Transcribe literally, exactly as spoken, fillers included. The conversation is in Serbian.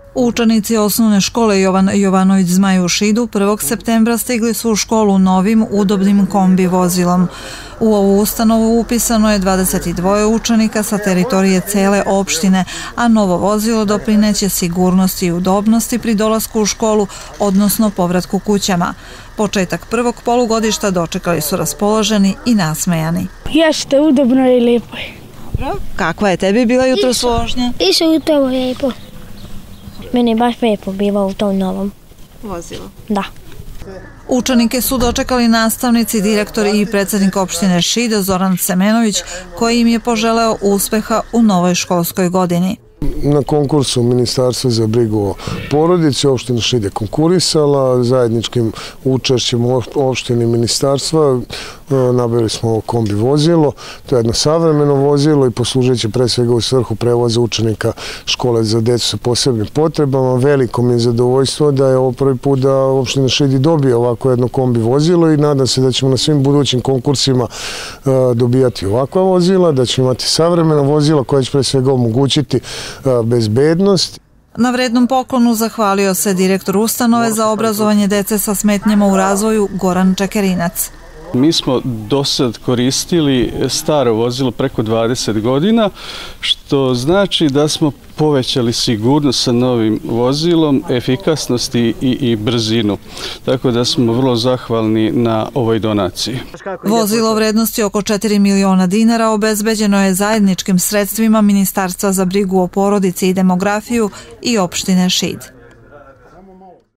Učenici osnovne škole Jovan Jovanović Zmaj u Šidu prvog septembra stigli su u školu novim udobnim kombi vozilom. U ovu ustanovu upisano je dvadeset dva učenika sa teritorije cele opštine, a novo vozilo doprineće sigurnosti i udobnosti pri dolasku u školu, odnosno povratku kućama. Početak prvog polugodišta dočekali su raspoloženi i nasmejani. Jeste, udobno i lijepo je. Kakva je tebi bila jutros vožnja? Isto jutro lijepo. Meni je baš lijepo bilo u tom novom vozilu. Da. Učenike su dočekali nastavnici, direktor i predsjednik opštine Šid Zoran Semenović, koji im je poželeo uspeha u novoj školskoj godini. Na konkursu Ministarstva za brigu o porodici opština Šid je konkurisala zajedničkim učešćem opštine i ministarstva. Nabavili smo kombi vozilo, to je jedno savremeno vozilo i poslužit će pre svega u svrhu prevoza učenika škole za decu sa posebnim potrebama. Veliko mi je zadovoljstvo da je ovo prvi put da opština Šid dobije ovako jedno kombi vozilo i nadam se da ćemo na svim budućim konkursima dobijati ovakva vozila, da ćemo imati savremeno vozilo koje će pre svega omogućiti bezbednost. Na vrednom poklonu zahvalio se direktor ustanove za obrazovanje dece sa smetnjama u razvoju Goran Čekerinac. Mi smo do sad koristili staro vozilo preko dvadeset godina, što znači da smo povećali sigurnost sa novim vozilom, efikasnost i, i brzinu. Tako da smo vrlo zahvalni na ovoj donaciji. Vozilo vrednosti oko četiri miliona dinara obezbeđeno je zajedničkim sredstvima Ministarstva za brigu o porodici i demografiju i opštine Šid.